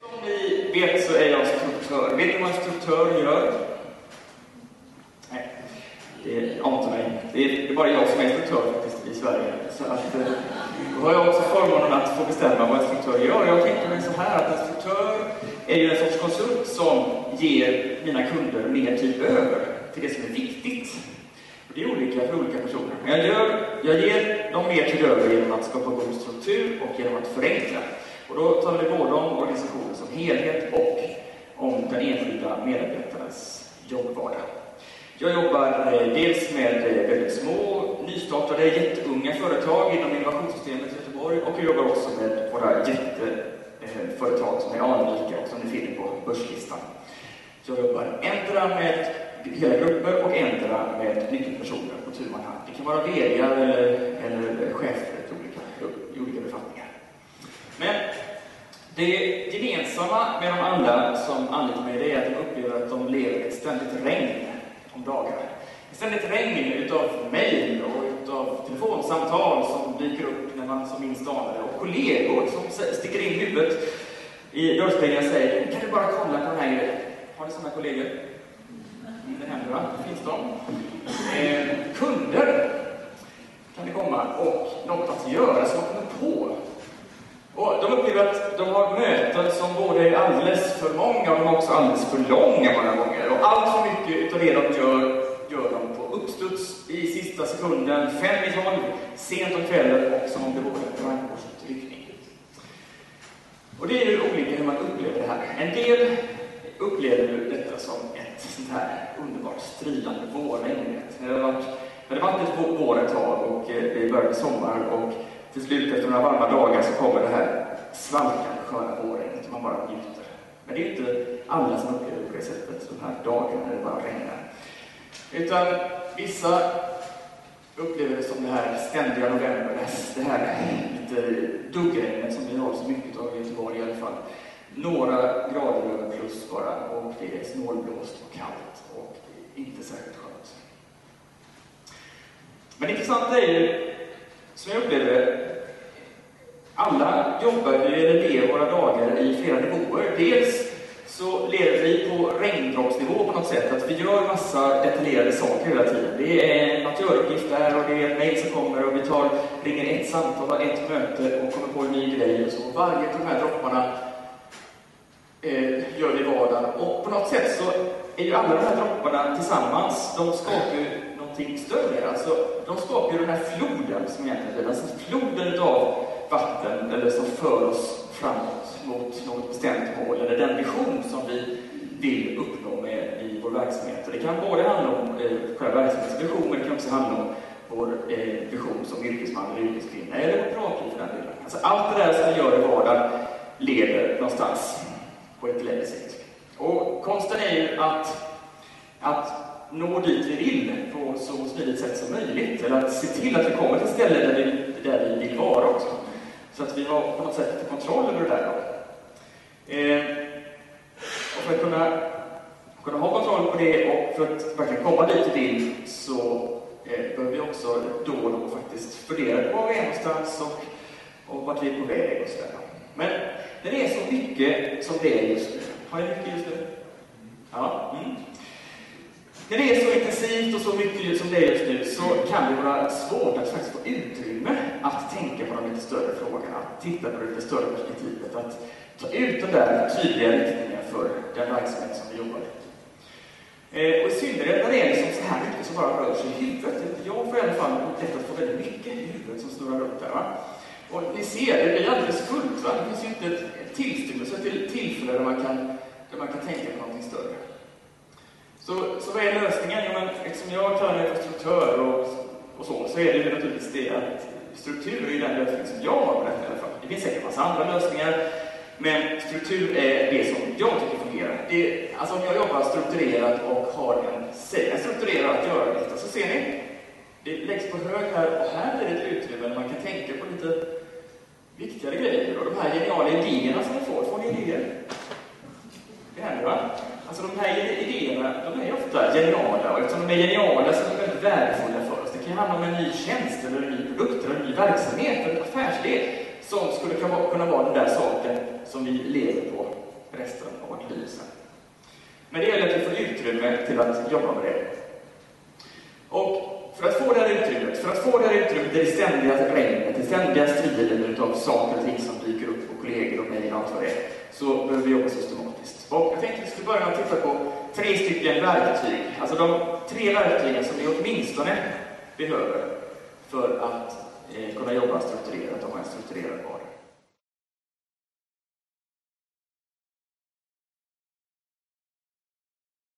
Som ni vet så är jag instruktör. Vet ni vad en instruktör gör? Nej, det ante mig. Det är bara jag som är instruktör faktiskt i Sverige. Så att, då har jag också förmånen att få bestämma vad en instruktör gör. Jag tänker mig så här att en instruktör är ju en sorts konsult som ger mina kunder mer tid över till det som är viktigt. Det är olika för olika personer. Men jag ger dem mer tid över genom att skapa god struktur och genom att förenkla. Och då talar vi både om organisationen som helhet och om den enskilda medarbetarens jobbvardag. Jag jobbar dels med väldigt små, nystartade, jätteunga företag inom innovationssystemet i Göteborg, och jag jobbar också med våra jätteföretag som är anrika och som ni finner på börslistan. Jag jobbar ändra med hela grupper och ändra med nyckelpersoner på tur man hand. Det kan vara vd:ar eller chefer i olika befattningar. Men det gemensamma med de alla som anlitar mig, det är att de upplever att de lever ett ständigt regn om dagarna. Ett ständigt regn utav mejl och utav telefonsamtal som dyker upp när man som minst anar det, och kollegor som sticker in huvudet i dörrspegeln och säger: kan du bara kolla på den här grejen? Har ni sådana kollegor? Det händer, va? Finns de? Kunder kan det komma och något att göra som man kommer på. Och de upplever att de har möten som både är alldeles för många och de är också alldeles för långa många gånger. Och allt för mycket utav det de gör de på uppstuds i sista sekunden, 5:12, sent om kvällen, och som om det vore en brandkårsutryckning. Och det är ju olika hur man upplever det här. En del upplever ju detta som ett sånt här underbart stridande vårregn. Det har varit ett vår ett tag och det började sommar, och till slut efter några varma dagar så kommer det här svalkande sköna vårregnet och man bara njuter. Men det är inte alla som upplever det på det sättet de här dagarna när det bara regnar. Utan vissa upplever det som det här ständiga november, det här lite duggregnet som vi har så mycket av i Göteborg i alla fall. Några grader över plus bara, och det är snålblåst och kallt och inte särskilt skönt. Men det intressanta är ju, som jag upplever det, alla jobbar vi eller lever våra dagar i flera nivåer. Dels så lever vi på regndroppsnivå på något sätt, att vi gör massa detaljerade saker hela tiden. Det är att göra uppgift där, och det är ett mejl som kommer, och vi ringer ett samtal, har ett möte och kommer på en ny grej och så. Varje av de här dropparna gör vi i vardagen, och på något sätt så är ju alla de här dropparna tillsammans, de skapar ju någonting större. Alltså, de skapar ju den här floden som egentligen är, alltså floden av vatten, eller som för oss framåt mot något bestämt mål, eller den vision som vi vill uppnå med i vår verksamhet. Och det kan både handla om själva verksamhetens vision, men det kan också handla om vår vision som yrkesman eller yrkeskvinna, eller vår privatliv för den delen. Alltså allt det där som vi gör i vardagen leder någonstans på ett längre sikt. Och konsten är ju att nå dit vi vill på så smidigt sätt som möjligt, eller att se till att vi kommer till ställen där vi vill vara också. Så att vi har på något sätt lite kontroll över det där då. Och för att kunna ha kontroll på det och för att verkligen komma dit vi vill, så behöver vi också då och då faktiskt fundera på var vi är någonstans och vart vi är på väg och sådär. Men när det är så mycket som det är just nu, har jag mycket just nu? Ja. När det är så intensivt och så mycket som det är just nu, så kan det vara svårt att faktiskt få utrymme att tänka på de lite större frågorna, att titta på det lite större perspektivet, att ta ut den där tydliga riktningen för den verksamhet som vi jobbar i. Och i synnerhet när det är liksom så här mycket som bara rör sig i huvudet. Jag får i alla fall lätt att få väldigt mycket i huvudet som snurrar runt där, va? Och ni ser, det blir alldeles fullt, va? Det finns ju inte ett tillstymmelse till tillfälle där man kan tänka på någonting större. Så vad är lösningen? Ja, men eftersom jag kallar mig för struktur och så är det ju naturligtvis det att struktur är ju den lösning som jag har på detta i alla fall. Det finns säkert en massa andra lösningar, men struktur är det som jag tycker fungerar. Alltså om jag jobbar strukturerat och har en strukturerad att göra-lista, så ser ni, det läggs på hög här, och här är det ett utrymme där man kan tänka på lite viktigare grejer. Och de här geniala idéerna som ni får ni idéer? Det händer, va? Alltså de här idéerna, de är ofta geniala, och eftersom de är geniala så är de väldigt värdefulla för oss. Det kan handla om en ny tjänst, eller en ny produkt, eller en ny verksamhet, eller en affärsidé som skulle kunna vara den där saken som vi lever på resten av vårt liv sen. Men det gäller att vi får utrymme till att jobba med det. Och för att få det här utrymmet, det ständiga regnet, det ständiga striden av saker och ting som dyker upp på kollegor och mejl och allt vad det är, så behöver vi jobba systematiskt. Och jag tänkte att vi skulle börja med att titta på 3 stycken verktyg. Alltså de 3 verktygen som vi åtminstone behöver för att kunna jobba strukturerat och ha en strukturerad vardag.